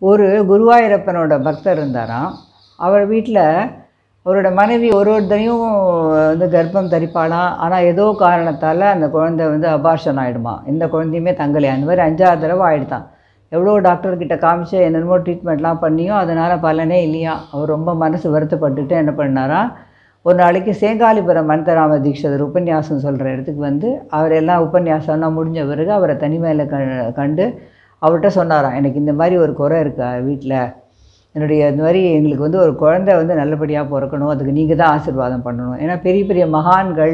ஒரு குருவாயூரப்பனோட பக்தர் இருந்தாராம். அவர் வீட்டில் அவரோட மனைவி ஒருத்தரையும் வந்து கர்ப்பம் தரிப்பாளாம். ஆனால் ஏதோ காரணத்தால் அந்த குழந்தை வந்து அபார்ஷன் ஆகிடுமா, எந்த குழந்தையுமே தங்கலையா. அந்த மாதிரி 5ஆவது தடவை ஆகிடுதான். எவ்வளோ டாக்டர்கிட்ட காமிச்சு என்னென்னமோ ட்ரீட்மெண்ட்லாம் பண்ணியும் அதனால் பலனே இல்லையா. அவர் ரொம்ப மனசு வருத்தப்பட்டுட்டு என்ன பண்ணாரா, ஒரு நாளைக்கு சேங்காலிபுரம் மந்தராம தீட்சிதர் உபன்யாசம் சொல்கிற இடத்துக்கு வந்து அவர் எல்லாம் உபன்யாசம்லாம் முடிஞ்ச பிறகு அவரை தனிமையில் கண்டு அவர்கிட்ட சொன்னாராம், எனக்கு இந்த மாதிரி ஒரு குறை இருக்கா வீட்டில், என்னுடைய இந்த மாதிரி எங்களுக்கு வந்து ஒரு குழந்தை வந்து நல்லபடியாக பிறக்கணும், அதுக்கு நீங்கள் தான் ஆசீர்வாதம் பண்ணணும். ஏன்னா பெரிய பெரிய மகான்கள்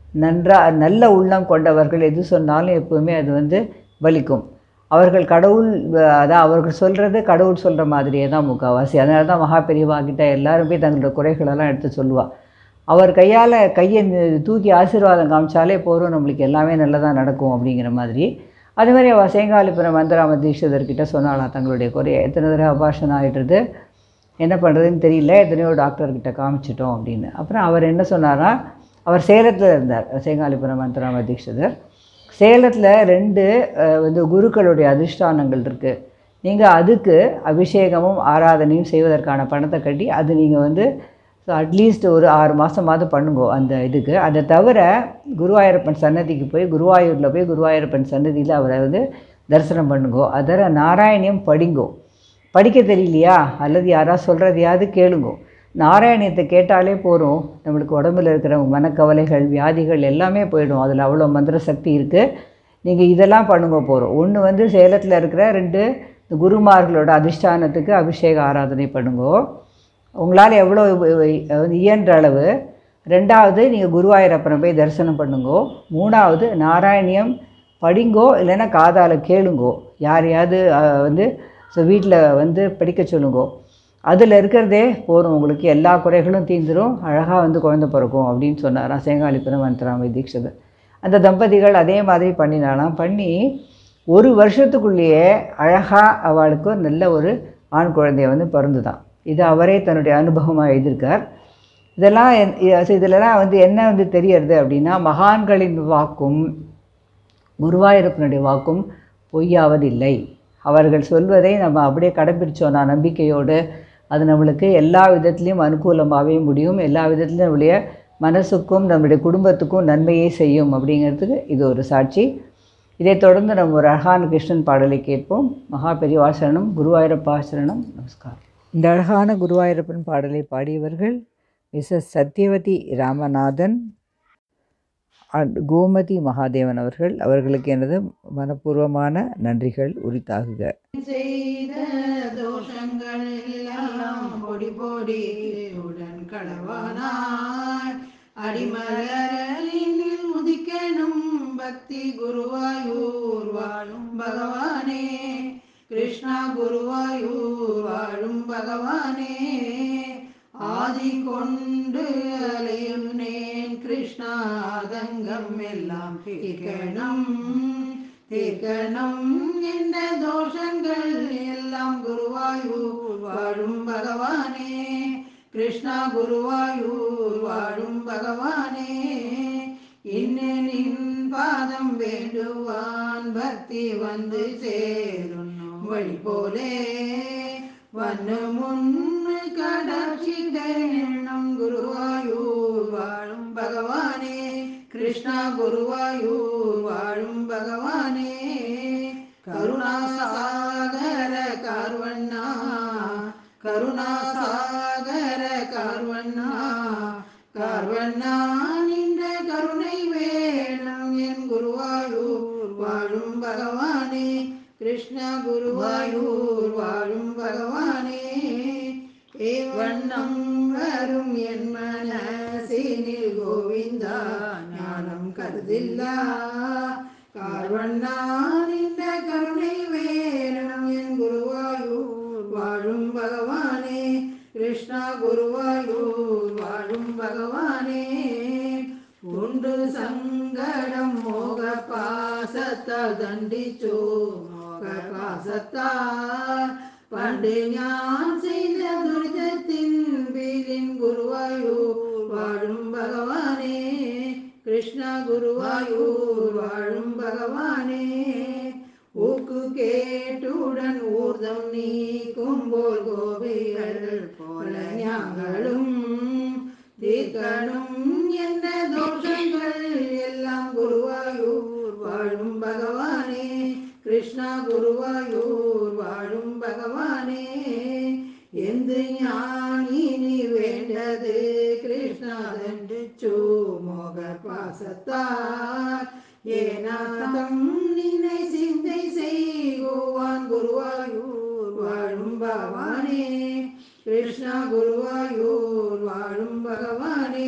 நல்ல உள்ளம் கொண்டவர்கள் எது சொன்னாலும் எப்போவுமே அது வந்து பலிக்கும். அவர்கள் கடவுள், அதான் அவர்கள் சொல்கிறது கடவுள் சொல்கிற மாதிரியே தான் முக்கால்வாசி. அதனால தான் மகா பெரியவாகிட்ட எல்லாரும் போய் தங்களோட குறைகளெல்லாம் எடுத்து சொல்லுவாள். அவர் கையை தூக்கி ஆசீர்வாதம் காமிச்சாலே போகிறோம், நம்மளுக்கு எல்லாமே நல்லதாக நடக்கும் அப்படிங்கிற மாதிரி. அதே மாதிரி அவள் சேங்காலிபுரம் மந்தராம தீட்சிதர்கிட்ட சொன்னாலாம் தங்களுடைய குறையை. எத்தனை தடவை அபார்ஷன் ஆகிடுறது, என்ன பண்ணுறதுன்னு தெரியல, எத்தனையோ டாக்டர்கிட்ட காமிச்சிட்டோம் அப்படின்னு. அப்புறம் அவர் என்ன சொன்னார்னா, அவர் சேலத்தில் இருந்தார் சேங்காலிபுரம் மந்தராம தீட்சிதர். சேலத்தில் 2 வந்து குருக்களுடைய அதிஷ்டானங்கள் இருக்குது. நீங்கள் அதுக்கு அபிஷேகமும் ஆராதனையும் செய்வதற்கான பணத்தை கட்டி அது நீங்கள் வந்து அட்லீஸ்ட் ஒரு 6 மாதமாவது பண்ணுங்கோ அந்த இதுக்கு. அதை தவிர குருவாயூரப்பன் சன்னதிக்கு போய் குருவாயூரில் போய் குருவாயூரப்பன் சன்னதியில் அவரை வந்து தரிசனம் பண்ணுங்கோ. அதர நாராயணியம் படிங்கோ. படிக்க தெரியலையா, அல்லது யாராவது சொல்கிறதையாவது கேளுங்கோ. நாராயணியத்தை கேட்டாலே போகிறோம், நம்மளுக்கு உடம்புல இருக்கிற மனக்கவலைகள் வியாதிகள் எல்லாமே போயிடும். அதில் அவ்வளோ மந்திர சக்தி இருக்குது. நீங்கள் இதெல்லாம் பண்ணுங்க போகிறோம். ஒன்று வந்து சேலத்தில் இருக்கிற 2 குருமார்களோட அதிஷ்டானத்துக்கு அபிஷேக ஆராதனை பண்ணுங்கோ உங்களால் எவ்வளோ இயன்ற அளவு. 2வது நீங்கள் குருவாயூரப்பனை போய் தரிசனம் பண்ணுங்கோ. 3வது நாராயணியம் படிங்கோ, இல்லைன்னா காதால் கேளுங்கோ. யாரையாவது வந்து வீட்டில் வந்து படிக்க சொல்லுங்கோ. அதில் இருக்கிறதே போகிறோம், உங்களுக்கு எல்லா குறைகளும் தீர்ந்துடும், அழகாக வந்து குழந்தை பிறக்கும் அப்படின்னு சொன்னாராம் சேங்காலிபுரம் மந்தராம தீட்சிதர். அந்த தம்பதிகள் அதே மாதிரி பண்ணினாலாம். பண்ணி 1 வருஷத்துக்குள்ளேயே அழகாக அவளுக்கு நல்ல ஒரு ஆண் குழந்தைய வந்து பிறந்துதான். இது அவரே தன்னுடைய அனுபவமாக எழுதியிருக்கார். இதிலெல்லாம் வந்து என்ன வந்து தெரியறது அப்படின்னா, மகான்களின் வாக்கும் குருவாயூரப்பனுடைய வாக்கும் பொய்யாவதில்லை. அவர்கள் சொல்வதை நம்ம அப்படியே கடைப்பிடிச்சோன்னா நம்பிக்கையோடு, அது நம்மளுக்கு எல்லா விதத்துலேயும் அனுகூலமாகவே முடியும். எல்லா விதத்துலையும் நம்முடைய மனசுக்கும் நம்முடைய குடும்பத்துக்கும் நன்மையே செய்யும் அப்படிங்கிறதுக்கு இது ஒரு சாட்சி. இதைத் தொடர்ந்து நம்ம ஒரு அழகான கிருஷ்ணன் பாடலை கேட்போம். மகா பெரியவா சரணம், குருவாயூரப்பா சரணம், நமஸ்காரம். இந்த அழகான குருவாயூரப்பன் பாடலை பாடியவர்கள் மிஸ்ஸஸ் சத்யவதி ராமநாதன், கோமதி மகாதேவன் அவர்கள். அவர்களுக்கு எனது மனப்பூர்வமான நன்றிகள் உரித்தாகுக. செய்த தோஷங்கள் எல்லாம் பொடி பொடி உடன் களவானாய் அடிமலரில் உதிக்கணும் பக்தி குருவாயூர் வாழும் பகவானே, கிருஷ்ணா குருவாயூர் வாழும் பகவானே. ஆதி கொண்டு அலையுன்னேன் கிருஷ்ணா, ஆதங்கம் எல்லாம் தீர்க்கணும் தீர்க்கணும் என்ற தோஷங்கள் எல்லாம் குருவாயூர் வாழும் பகவானே, கிருஷ்ணா குருவாயூர் வாழும் பகவானே. இன்னின் பாதம் வேண்டுவான் பக்தி வந்து சேரும் வழி போலே, வண்ணு முன்னு கடாட்சித எண்ணம் குருவாயூர் வாழும் பகவானே, கிருஷ்ணா குருவாயூர் வாழும் பகவானே. கருணாசாகர கார்வண்ணா, கருணாசாகர கார்வண்ணா, கார்வண்ணா நின்ற கருணை வேணும் என் குருவாயூர் வாழும் பகவானே, கிருஷ்ணா குருவாயூர் வாழும் பகவானே. வண்ணம் வரும் என் மனசினில் கோவிந்தா ஞானம் கருதில்லா, கார்வண்ணா இந்த கருணை வேணும் என் குருவாயூர் வாழும் பகவானே, கிருஷ்ணா குருவாயூர் வாழும் பகவானே. உண்டு சங்கடம் மோக பாசத்தால் தண்டிச்சோ, மோக பாசத்தால் பண்டு ஞான் செய்த துரிதத்தின் வீரின் குருவாயூர் வாழும் பகவானே, கிருஷ்ணா குருவாயூர் வாழும் பகவானே. ஊக்கு கேட்டுடன் ஊர்த குரோதம் நீக்கும்போல் கோபிகள் போல ஞாங்களும் தீர்க்கணும் என்ன தோஷங்கள் எல்லாம் குருவாயூர் வாழும் பகவானே கிருஷ்ணா குருவாயூர் வாழும் பகவானே என்று ஞானி நீ வேண்டது கிருஷ்ணாதென்று மோக பாசத்தார் ஏனாதம் நினை சிந்தை செய்குவான் குருவாயூர் வாழும் பகவானே கிருஷ்ணா குருவாயூர் வாழும் பகவானே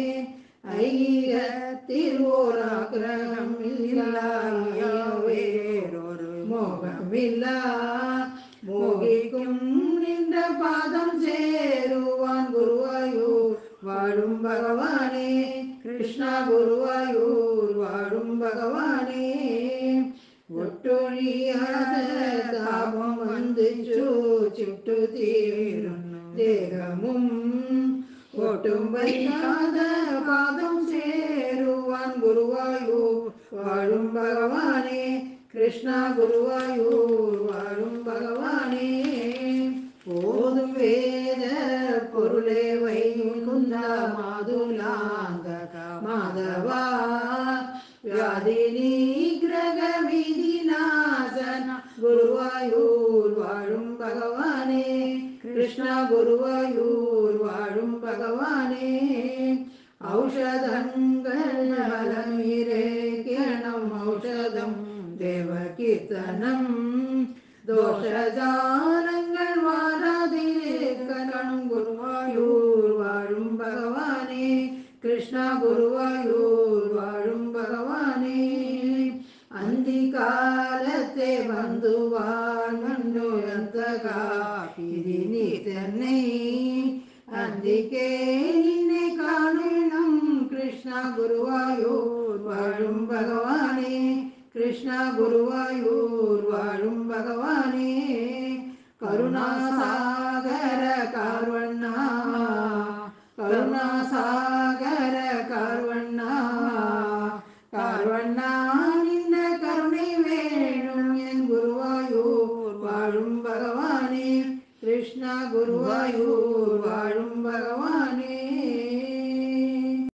ஐகத்தில் ஓர் ஆக்கிரகம் இல்லாயோ வேறொரு மோகமில்லா மோகிக்கும் நின்ற பாதம் சேருவான் குருவாயூர் வாழும் பகவானே கிருஷ்ணா குருவாயூர் வாழும் பகவானே ஒட்டொழியாத தாபம் வந்து சுட்டு தீரும் தேகமும் ஒட்டும் வைக்காத பாதம் சேருவான் குருவாயூர் வாழும் பகவானே கிருஷ்ணா குருவாயூர் வாழும் பகவானே போதும் வேத பொருளே வைகுந்தா மாதுலாங்க மாதவா வியாதி நிகிரக விதி நாசன குருவாயூர் வாழும் பகவானே கிருஷ்ணா குருவாயூர் வாழும் பகவானே ஔஷதங்கள் பலமீரே கேணம் ஔஷதம் தேவ கீர்த்தனம் தோஷஜாலங்கள் வாராதிருக்கணும் குருவாயூர் வாழும் பகவானே கிருஷ்ணா குருவாயூர் வாழும் பகவானே அந்தி காலத்தே வந்துவான் மண்ணுயர்ந்த காப்பிரி நீ தன்னை அந்திக்கே நினை காணும் கிருஷ்ணா குருவாயூர் வாழும் பகவானே கிருஷ்ணா குருவாயூர் வாழும் பகவானே கருணாசாகர கார்வண